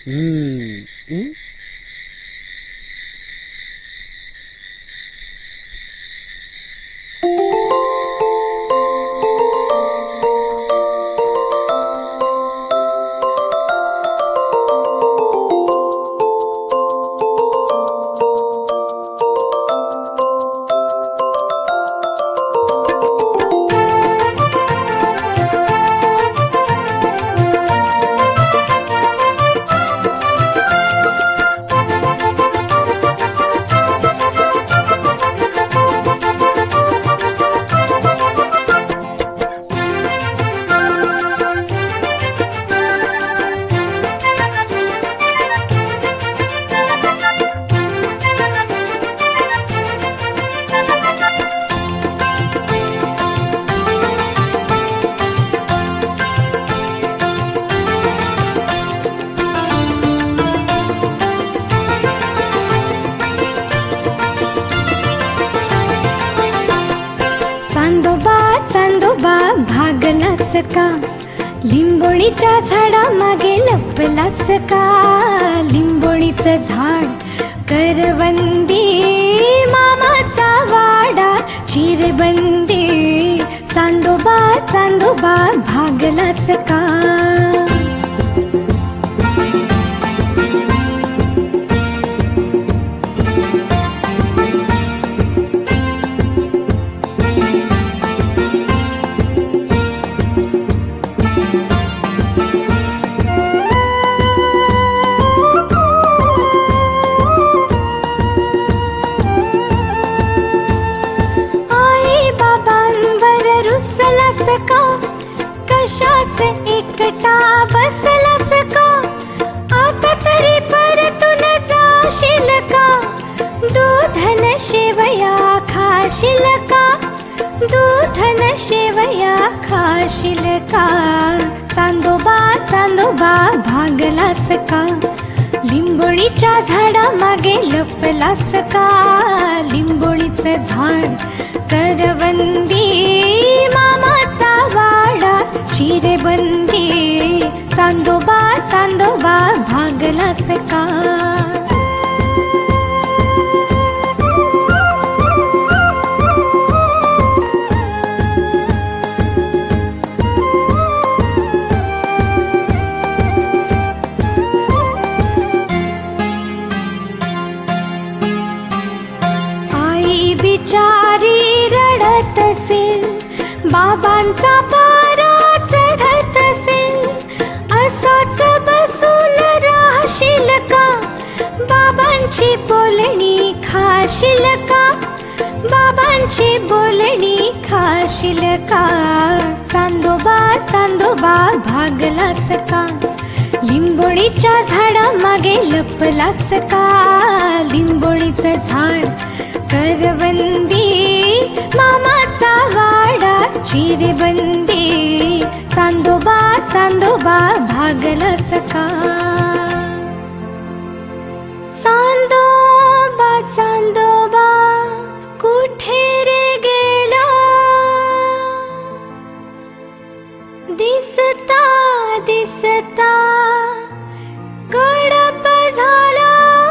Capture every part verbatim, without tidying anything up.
हम्म हम्म? का लिंबोणीच्या झाडा मागे लपलास का लिंबोणीचं झाड करवंदी मामाचा वाडा चिरबंदी चांदोबा चांदोबा भागलास का दूधन शेवया खाशील का चांदोबा चांदोबा भागलास का लिंबोणीच्या झाडा मागे लपलास का लिंबोणीचं झाड करवंदी मामाचा वाडा चिरबंदी चांदोबा चांदोबा भागलास का बिचारी रडत असेल बाबांचा पारा चढत असेल असाच बसून राहशील का बाबांची बोलणी खाशील का बाबांची बोलणी खाशील का चांदोबा चांदोबा भागलास का लिंबोणीच्या झाडा मागे लपलास का लिंबोणीचं झाड करवंदी मामाचा वाडा चिरबंदी चांदोबा चांदोबा भागलास का चांदोबा चांदोबा कुठे रे गेला दिसता दिसता कडप झाला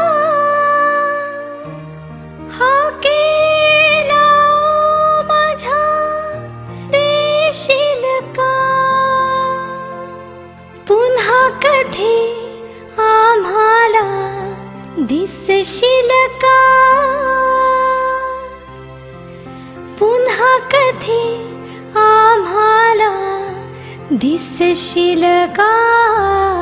कधी आम्हाला दिसशील का पुन्हा कधी आम्हाला दिसशील का